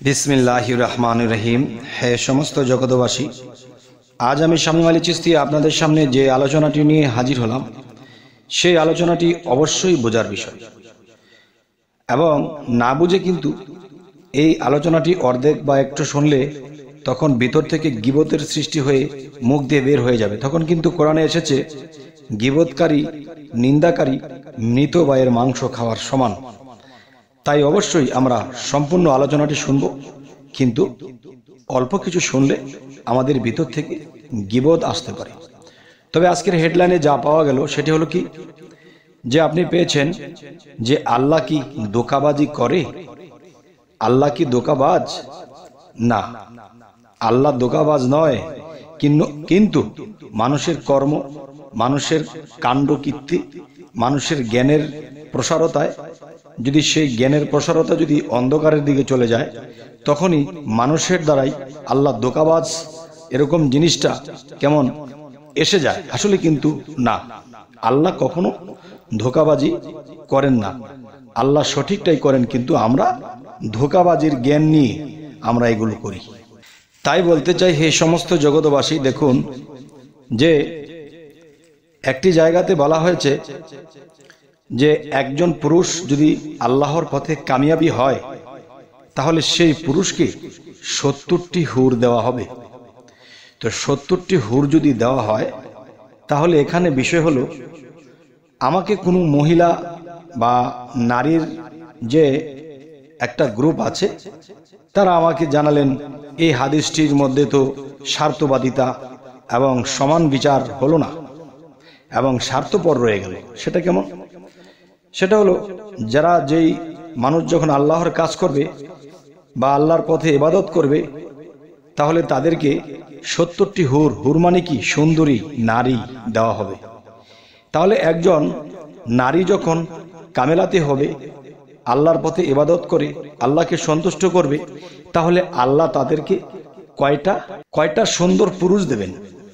বিসমিল্লাহির রহমানির রহিম। হে সমস্ত জগতবাসী, আজ আমি শামীম আলী চিশতি আপনাদের সামনে যে আলোচনাটি নিয়ে হাজির হলাম, সেই আলোচনাটি অবশ্যই বোঝার বিষয়, এবং না বুঝে কিন্তু এই আলোচনাটি অর্ধেক বা একটু শুনলে তখন ভিতর থেকে গীবতের সৃষ্টি হয়ে মুখ দিয়ে বের হয়ে যাবে। তখন কিন্তু কোরআনে এসেছে, গীবতকারী, নিন্দাকারী মৃত ভাইয়ের মাংস খাওয়ার সমান। তাই অবশ্যই আমরা সম্পূর্ণ আলোচনাটি শুনব, কিন্তু অল্প কিছু শুনলে আমাদের ভিতর থেকে গীবত আসতে পারে। তবে আজকের হেডলাইনে যা পাওয়া গেল সেটি হলো কি, যে আপনি পেয়েছেন যে আল্লাহ কি ধোঁকাবাজি করে? আল্লাহ কি ধোঁকাবাজ? না, আল্লাহ ধোঁকাবাজ নয়, কিন্তু মানুষের কর্ম, মানুষের কাণ্ডকীর্তি, মানুষের জ্ঞানের প্রসারতায় যদি সেই জ্ঞানের প্রসারতা যদি অন্ধকারের দিকে চলে যায়, তখনই মানুষের দ্বারাই আল্লাহ ধোঁকাবাজ এরকম জিনিসটা কেমন এসে যায়। আসলে কিন্তু না, আল্লাহ কখনো ধোঁকাবাজি করেন না, আল্লাহ সঠিকটাই করেন, কিন্তু আমরা ধোঁকাবাজির জ্ঞান নিয়ে আমরা এগুলো করি। তাই বলতে চাই, হে সমস্ত জগতবাসী, দেখুন যে একটি জায়গাতে বলা হয়েছে যে একজন পুরুষ যদি আল্লাহর পথে কামিয়াবি হয়, তাহলে সেই পুরুষকে 70টি হুর দেওয়া হবে। তো 70টি হুর যদি দেওয়া হয়, তাহলে এখানে বিষয় হলো, আমাকে কোনো মহিলা বা নারীর যে একটা গ্রুপ আছে, তারা আমাকে জানালেন এই হাদিসটির মধ্যে তো স্বার্থবাদিতা এবং সমান বিচার হলো না, এবং স্বার্থপর রয়ে গেল। সেটা কেমন? সেটা হলো, যারা যেই মানুষ যখন আল্লাহর কাজ করবে বা আল্লাহর পথে ইবাদত করবে, তাহলে তাদেরকে 70টি হুর, হুর মানে কি সুন্দরী নারী দেওয়া হবে। তাহলে একজন নারী যখন কামেলাতে হবে, আল্লাহর পথে ইবাদত করে আল্লাহকে সন্তুষ্ট করবে, তাহলে আল্লাহ তাদেরকে কয়টা সুন্দর পুরুষ দেবেন,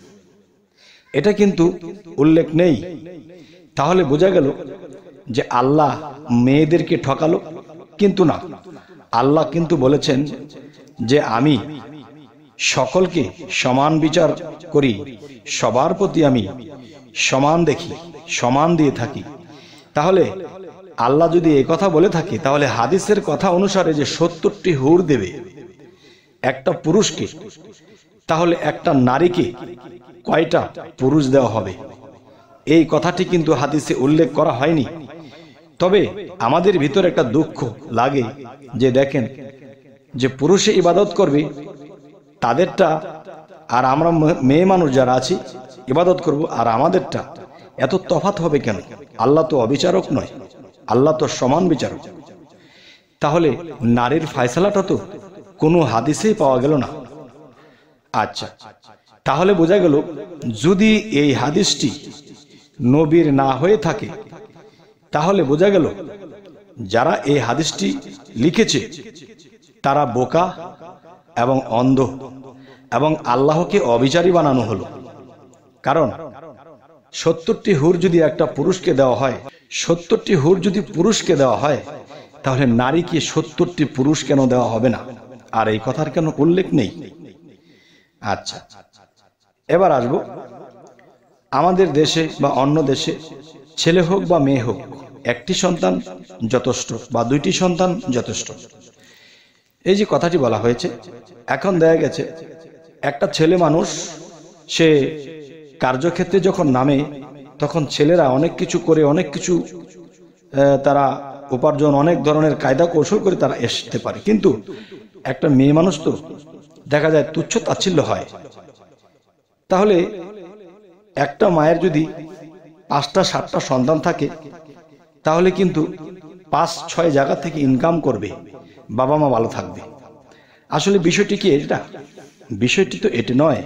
এটা কিন্তু উল্লেখ নেই। তাহলে বোঝা গেল যে আল্লাহ মেয়েদেরকে ঠকালো, কিন্তু না, আল্লাহ কিন্তু বলেছেন যে আমি সকলকে সমান বিচার করি, সবার প্রতি আমি সমান দেখি, সমান দিয়ে থাকি। তাহলে আল্লাহ যদি এই কথা বলে থাকে, তাহলে হাদিসের কথা অনুসারে যে 70টি হুর দেবে একটা পুরুষকে, তাহলে একটা নারীকে কয়টা পুরুষ দেওয়া হবে? এই কথাটি কিন্তু হাদিসে উল্লেখ করা হয়নি। তবে আমাদের ভিতরে একটা দুঃখ লাগে যে দেখেন, যে পুরুষে ইবাদত করবে তাদেরটা, আর আমরা মেয়ে মানুষ যারা আছি ইবাদত করব, আর আমাদেরটা এত তফাৎ হবে কেন? আল্লাহ তো অবিচারক নয়, আল্লাহ তো সমান বিচারক। তাহলে নারীর ফয়সালাটা তো কোনো হাদিসেই পাওয়া গেল না। আচ্ছা, তাহলে বোঝা গেল, যদি এই হাদিসটি নবীর না হয়ে থাকে, তাহলে বোঝা গেল যারা এই হাদিসটি লিখেছে তারা বোকা এবং অন্ধ, এবং আল্লাহকে অবিচারী বানানো হলো। কারণ 70টি হুর যদি একটা পুরুষকে দেওয়া হয়, 70টি হুর যদি পুরুষকে দেওয়া হয়, তাহলে নারীকে 70টি পুরুষ কেন দেওয়া হবে না? আর এই কথার কেন উল্লেখ নেই? আচ্ছা, এবার আসব, আমাদের দেশে বা অন্য দেশে ছেলে হোক বা মেয়ে হোক, একটি সন্তান যথেষ্ট বা 2টি সন্তান যথেষ্ট, এই যে কথাটি বলা হয়েছে। এখন দেখা গেছে একটা ছেলে মানুষ, সে কার্যক্ষেত্রে যখন নামে, তখন ছেলেরা অনেক কিছু করে, অনেক কিছু তারা উপার্জন, অনেক ধরনের কায়দা কৌশল করে তারা আসতে পারে। কিন্তু একটা মেয়ে মানুষ তো দেখা যায় তুচ্ছ তাচ্ছিল্য হয়। তাহলে একটা মায়ের যদি 5টা 7টা সন্তান থাকে, তাহলে কিন্তু 5-6 জায়গা থেকে ইনকাম করবে, বাবা মা ভালো থাকবে। আসলে বিষয়টি কি এটা? বিষয়টি তো এটা নয়।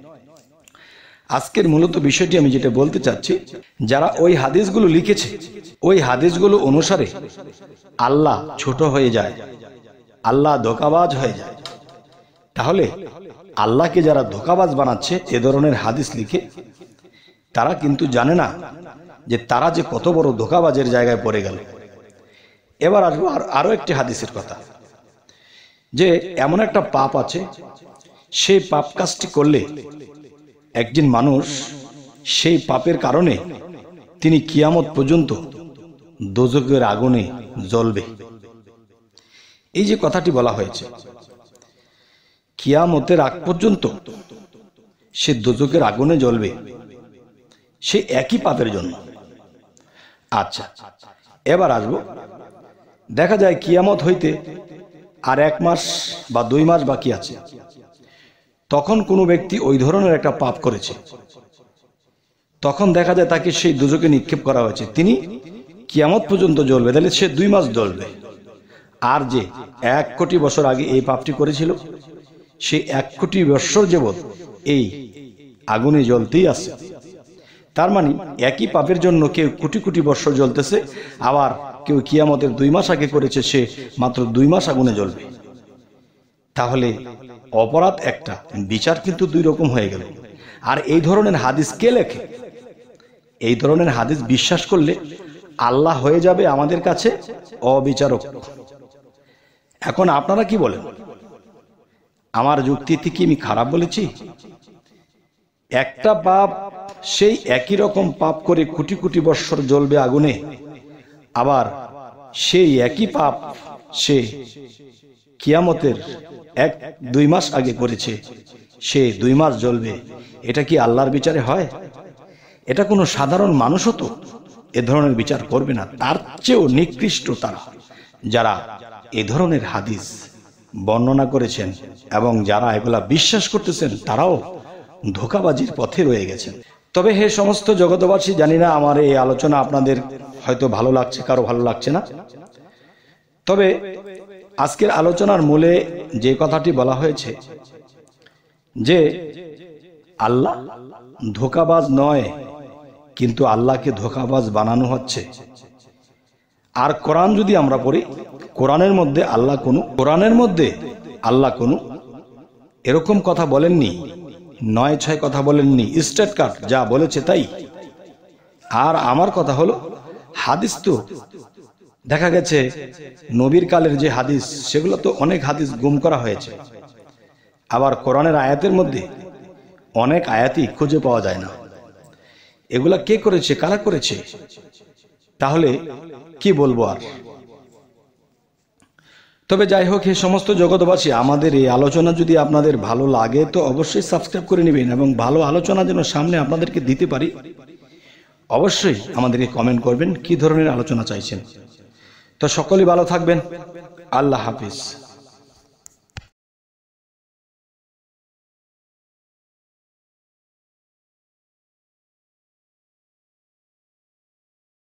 আজকের মূলত বিষয়টি আমি যেটা বলতে চাচ্ছি, যারা ওই হাদিসগুলো লিখেছে, ওই হাদিসগুলো অনুসারে আল্লাহ ছোট হয়ে যায়, আল্লাহ ধোঁকাবাজ হয়ে যায়। তাহলে আল্লাহকে যারা ধোঁকাবাজ বানাচ্ছে এ ধরনের হাদিস লিখে, তারা কিন্তু জানে না যে তারা যে কত বড় ধোঁকাবাজের জায়গায় পড়ে গেল। এবার আসবো আরো একটি হাদিসের কথা। যে এমন একটা পাপ আছে, সেই পাপ কাজটি করলে একজন মানুষ সেই পাপের কারণে তিনি কিয়ামত পর্যন্ত দোজখের আগুনে জ্বলবে। এই যে কথাটি বলা হয়েছে, কিয়ামতের আগ পর্যন্ত সে দোজখের আগুনে জ্বলবে, সে একই পাপের জন্য। আচ্ছা, এবার আসবো, দেখা যায় কিয়ামত হইতে আর 1 মাস বা 2 মাস বাকি আছে, তখন কোনো ব্যক্তি ওই ধরনের একটা পাপ করেছে, তখন দেখা যায় তাকে সেই দোজখে নিক্ষেপ করা হয়েছে, তিনি কিয়ামত পর্যন্ত জ্বলবে, তাহলে সে 2 মাস জ্বলবে। আর যে 1 কোটি বছর আগে এই পাপটি করেছিল, সে 1 কোটি বছর যাবৎ এই আগুনে জ্বলতেই আছে। তার মানে একই পাপের জন্য কেউ কোটি কোটি বছর জ্বলতেছে, আবার কেউ কিয়ামতের 2 মাস আগে করেছে, সে মাত্র 2 মাস আগুনে জ্বলবে। তাহলে অপরাধ একটা, বিচার কিন্তু 2 রকম হয়ে গেল। আর এই ধরনের হাদিস কে লেখে? এই ধরনের হাদিস বিশ্বাস করলে আল্লাহ হয়ে যাবে আমাদের কাছে অবিচারক। এখন আপনারা কি বলেন? আমার যুক্তিতে কি আমি খারাপ বলেছি? একটা পাপ, সেই একই রকম পাপ করে কোটি কোটি বৎসর জ্বলবে আগুনে, আবার সেই একই পাপ সে কিয়ামতের 1-2 মাস আগে করেছে, সে 2 মাস জ্বলবে। এটা কি আল্লাহর বিচারে হয়? এটা কোনো সাধারণ মানুষও তো এ ধরনের বিচার করবে না। তার চেয়েও নিকৃষ্ট তারা যারা এ ধরনের হাদিস বর্ণনা করেছেন এবং যারা এগুলা বিশ্বাস করতেছেন, তারাও ধোঁকাবাজির পথে রয়ে গেছেন। তবে হে সমস্ত জগতবাসী, জানি না আমার এই আলোচনা আপনাদের হয়তো ভালো লাগছে, কারো ভালো লাগছে না। তবে আজকের আলোচনার মূলে যে কথাটি বলা হয়েছে যে আল্লাহ ধোঁকাবাজ নয়, কিন্তু আল্লাহকে ধোঁকাবাজ বানানো হচ্ছে। আর কোরআন যদি আমরা পড়ি, কোরআনের মধ্যে আল্লাহ কোনো এরকম কথা বলেননি, 9-6 কথা বলেননি, স্ট্রেট কাট যা বলেছে তাই। আর আমার কথা হলো, হাদিস তো দেখা গেছে নবীর কালের যে হাদিস, সেগুলো তো অনেক হাদিস গুম করা হয়েছে। আবার কোরআনের আয়াতের মধ্যে অনেক আয়াতই খুঁজে পাওয়া যায় না। এগুলা কে করেছে, কারা করেছে? তাহলে কি বলবো আর। তবে যাই হোক, এই সমস্ত জগতবাসী, আমাদের এই আলোচনা যদি আপনাদের ভালো লাগে তো অবশ্যই সাবস্ক্রাইব করে নেবেন, এবং ভালো আলোচনা যেন সামনে আপনাদেরকে দিতে পারি, অবশ্যই আমাদেরকে কমেন্ট করবেন কি ধরনের আলোচনা চাইছেন। তো সকলেই ভালো থাকবেন। আল্লাহ হাফিজ।